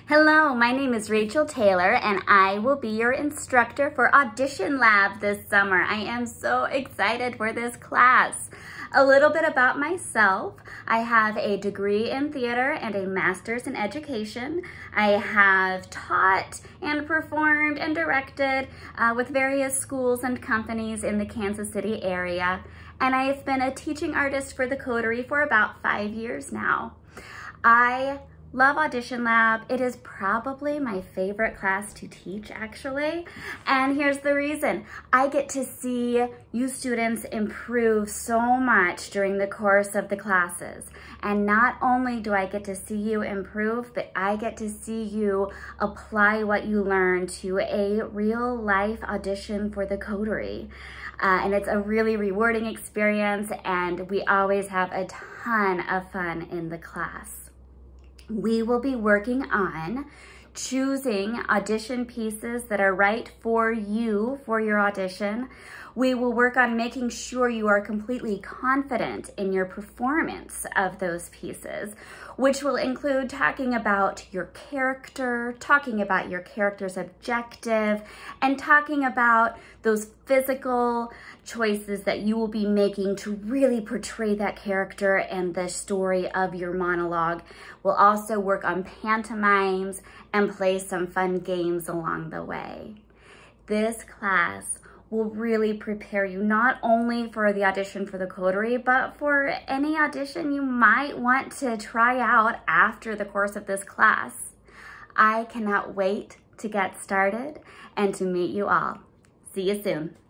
Hello, my name is Rachel Taylor and I will be your instructor for Audition Lab this summer. I am so excited for this class. A little bit about myself. I have a degree in theater and a master's in education. I have taught and performed and directed with various schools and companies in the Kansas City area. And I've been a teaching artist for the Coterie for about 5 years now. I love Audition Lab. It is probably my favorite class to teach, actually. And here's the reason. I get to see you students improve so much during the course of the classes. And not only do I get to see you improve, but I get to see you apply what you learn to a real life audition for the Coterie. And it's a really rewarding experience, and we always have a ton of fun in the class. We will be working on choosing audition pieces that are right for you for your audition. We will work on making sure you are completely confident in your performance of those pieces, which will include talking about your character, talking about your character's objective, and talking about those physical choices that you will be making to really portray that character and the story of your monologue. We'll also work on pantomimes and play some fun games along the way. This class will really prepare you not only for the audition for the Coterie, but for any audition you might want to try out after the course of this class. I cannot wait to get started and to meet you all. See you soon.